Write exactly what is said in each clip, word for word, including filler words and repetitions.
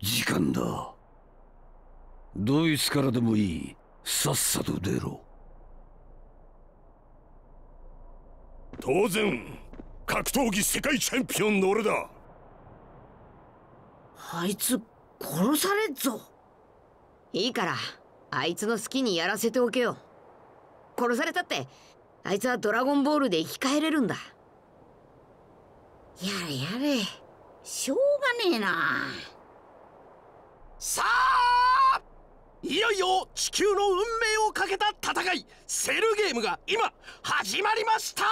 時間だ。ドイツからでもいい。さっさと出ろ。 当然格闘技世界チャンピオンの俺だ。 あいつ殺されっぞ。 いいからあいつの好きにやらせておけよ。殺されたってあいつはドラゴンボールで生き返れるんだ。 やれやれ、しょうがねえな。 さあ、いよいよ地球の運命をかけた戦い、セルゲームが今始まりました。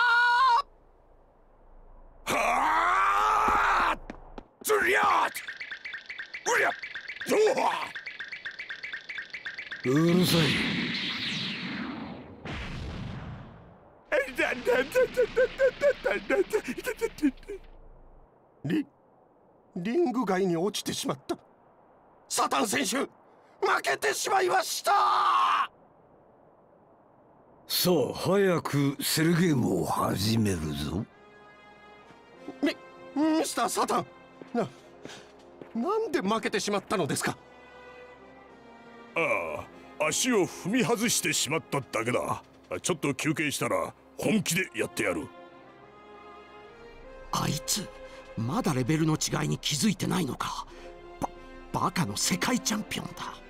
はあ、ずりゃーうりゃどうるさい。 リリング外に落ちてしまった。サタン選手、負けてしまいました。 さあ早くセルゲームを始めるぞ。 ミミスターサタン、ななんで負けてしまったのですか。 ああ、足を踏み外してしまっただけだ。ちょっと休憩したら本気でやってやる。 あいつまだレベルの違いに気づいてないのか。ババカの世界チャンピオンだ。